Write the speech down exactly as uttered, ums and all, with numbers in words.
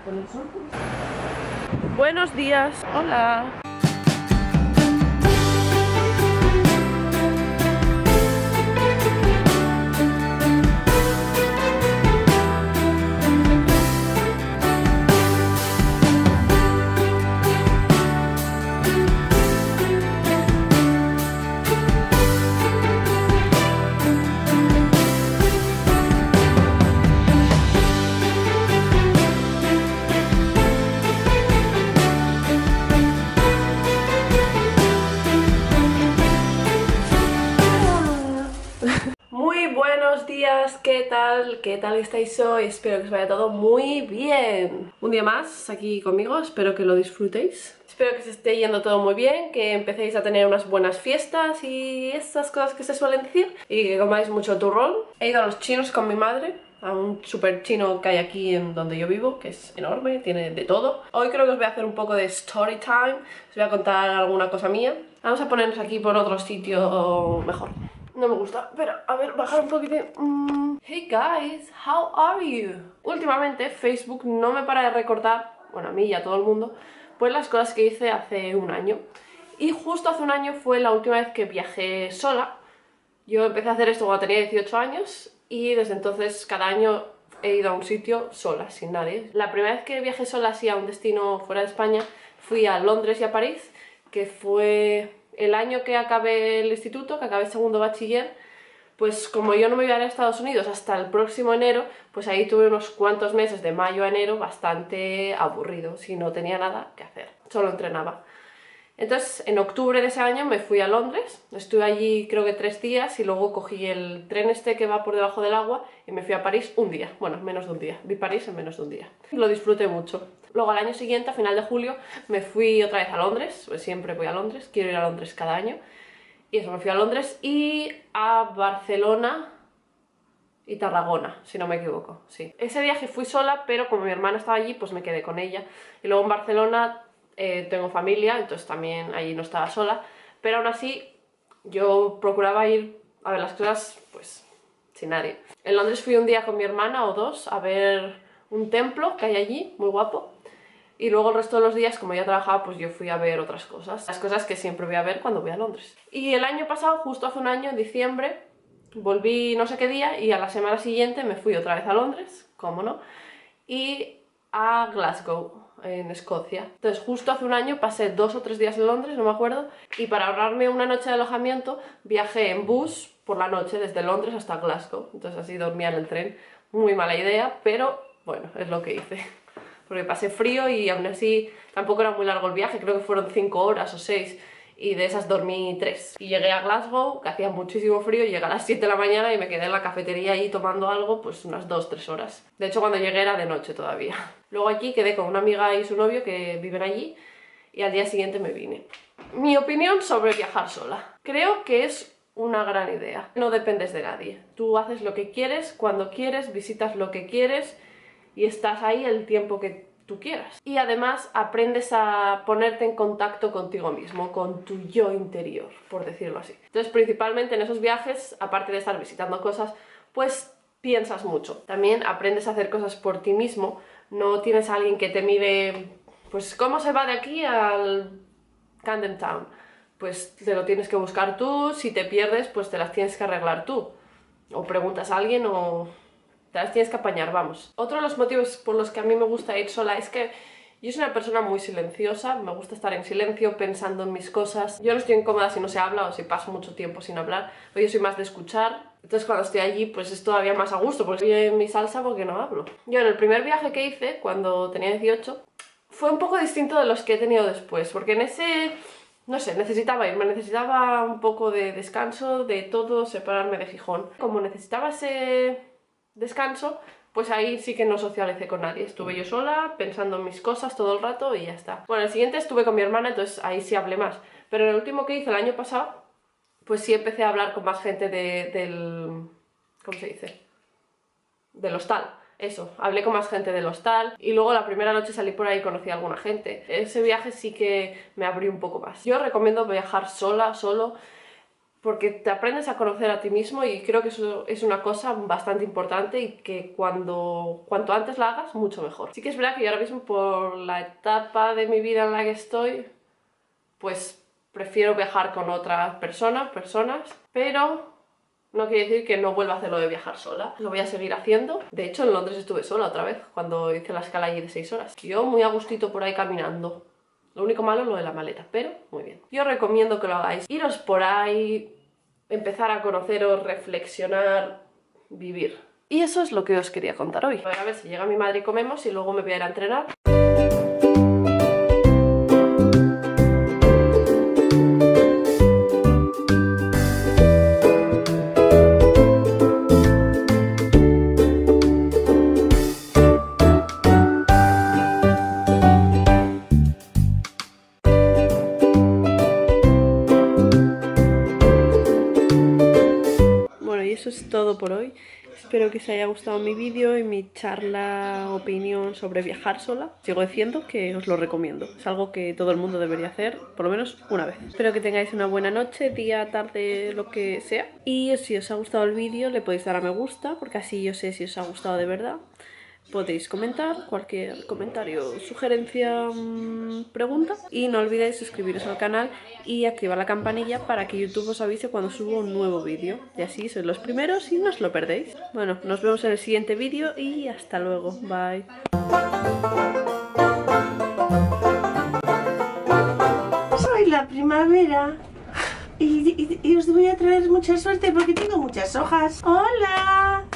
con el sol. Buenos días, hola. Buenos días, ¿qué tal? ¿Qué tal estáis hoy? Espero que os vaya todo muy bien. Un día más aquí conmigo, espero que lo disfrutéis. Espero que se esté yendo todo muy bien, que empecéis a tener unas buenas fiestas y estas cosas que se suelen decir, y que comáis mucho turrón. He ido a los chinos con mi madre, a un super chino que hay aquí en donde yo vivo, que es enorme, tiene de todo. Hoy creo que os voy a hacer un poco de story time, os voy a contar alguna cosa mía. Vamos a ponernos aquí por otro sitio mejor. No me gusta, pero a ver, bajar un poquito. Mm. Hey guys, how are you? Últimamente Facebook no me para de recordar, bueno, a mí y a todo el mundo, pues las cosas que hice hace un año. Y justo hace un año fue la última vez que viajé sola. Yo empecé a hacer esto cuando tenía dieciocho años y desde entonces cada año he ido a un sitio sola, sin nadie. La primera vez que viajé sola así a un destino fuera de España fui a Londres y a París, que fue el año que acabé el instituto, que acabé el segundo bachiller. Pues como yo no me iba a ir a Estados Unidos hasta el próximo enero, pues ahí tuve unos cuantos meses de mayo a enero bastante aburridos y no tenía nada que hacer, solo entrenaba. Entonces en octubre de ese año me fui a Londres, estuve allí creo que tres días y luego cogí el tren este que va por debajo del agua y me fui a París un día, bueno, menos de un día, vi París en menos de un día. Lo disfruté mucho. Luego al año siguiente, a final de julio, me fui otra vez a Londres, pues siempre voy a Londres, quiero ir a Londres cada año. Y eso, me fui a Londres y a Barcelona y Tarragona, si no me equivoco, sí. Ese viaje fui sola, pero como mi hermana estaba allí, pues me quedé con ella. Y luego en Barcelona eh, tengo familia, entonces también allí no estaba sola. Pero aún así, yo procuraba ir a ver las cosas, pues, sin nadie. En Londres fui un día con mi hermana o dos a ver un templo que hay allí, muy guapo. Y luego el resto de los días, como ya trabajaba, pues yo fui a ver otras cosas. Las cosas que siempre voy a ver cuando voy a Londres. Y el año pasado, justo hace un año, en diciembre, volví no sé qué día y a la semana siguiente me fui otra vez a Londres, cómo no, y a Glasgow, en Escocia. Entonces justo hace un año pasé dos o tres días en Londres, no me acuerdo, y para ahorrarme una noche de alojamiento viajé en bus por la noche desde Londres hasta Glasgow. Entonces así dormía en el tren. Muy mala idea, pero bueno, es lo que hice. Porque pasé frío y aún así tampoco era muy largo el viaje, creo que fueron cinco horas o seis, y de esas dormí tres. Y llegué a Glasgow, que hacía muchísimo frío, y llegué a las siete de la mañana y me quedé en la cafetería ahí tomando algo, pues unas dos tres horas. De hecho, cuando llegué era de noche todavía. Luego aquí quedé con una amiga y su novio que viven allí, y al día siguiente me vine. Mi opinión sobre viajar sola. Creo que es una gran idea. No dependes de nadie. Tú haces lo que quieres, cuando quieres, visitas lo que quieres, y estás ahí el tiempo que tú quieras. Y además aprendes a ponerte en contacto contigo mismo, con tu yo interior, por decirlo así. Entonces, principalmente en esos viajes, aparte de estar visitando cosas, pues piensas mucho. También aprendes a hacer cosas por ti mismo. No tienes a alguien que te mire, pues, ¿cómo se va de aquí al Camden Town? Pues te lo tienes que buscar tú. Si te pierdes, pues te las tienes que arreglar tú. O preguntas a alguien o te las tienes que apañar, vamos. Otro de los motivos por los que a mí me gusta ir sola es que yo soy una persona muy silenciosa, me gusta estar en silencio pensando en mis cosas. Yo no estoy incómoda si no se habla o si paso mucho tiempo sin hablar, pero yo soy más de escuchar. Entonces cuando estoy allí pues es todavía más a gusto, porque estoy en mi salsa porque no hablo. Yo en el primer viaje que hice, cuando tenía dieciocho, fue un poco distinto de los que he tenido después, porque en ese, no sé, necesitaba irme, necesitaba un poco de descanso de todo, separarme de Gijón. Como necesitaba ese descanso, pues ahí sí que no socialicé con nadie. Estuve yo sola, pensando en mis cosas todo el rato y ya está. Bueno, el siguiente estuve con mi hermana, entonces ahí sí hablé más. Pero en el último que hice el año pasado, pues sí empecé a hablar con más gente de, del... ¿cómo se dice? Del hostal. Eso, hablé con más gente del hostal. Y luego la primera noche salí por ahí y conocí a alguna gente. Ese viaje sí que me abrí un poco más. Yo recomiendo viajar sola, solo, porque te aprendes a conocer a ti mismo y creo que eso es una cosa bastante importante y que cuando cuanto antes la hagas, mucho mejor. Sí que es verdad que yo ahora mismo, por la etapa de mi vida en la que estoy, pues prefiero viajar con otras personas, personas, pero no quiere decir que no vuelva a hacerlo de viajar sola. Lo voy a seguir haciendo. De hecho, en Londres estuve sola otra vez, cuando hice la escala allí de seis horas. Yo muy a gustito por ahí caminando. Lo único malo es lo de la maleta, pero muy bien. Yo recomiendo que lo hagáis. Iros por ahí, empezar a conoceros, reflexionar, vivir. Y eso es lo que os quería contar hoy. A ver si llega mi madre y comemos y luego me voy a ir a entrenar. Eso es todo por hoy. Espero que os haya gustado mi vídeo y mi charla, opinión sobre viajar sola. Sigo diciendo que os lo recomiendo. Es algo que todo el mundo debería hacer, por lo menos una vez. Espero que tengáis una buena noche, día, tarde, lo que sea. Y si os ha gustado el vídeo, le podéis dar a me gusta, porque así yo sé si os ha gustado de verdad. Podéis comentar cualquier comentario, sugerencia, mmm, pregunta. Y no olvidéis suscribiros al canal y activar la campanilla para que YouTube os avise cuando subo un nuevo vídeo. Y así sois los primeros y no os lo perdéis. Bueno, nos vemos en el siguiente vídeo y hasta luego. Bye. Soy la primavera y, y, y os voy a traer mucha suerte porque tengo muchas hojas. ¡Hola!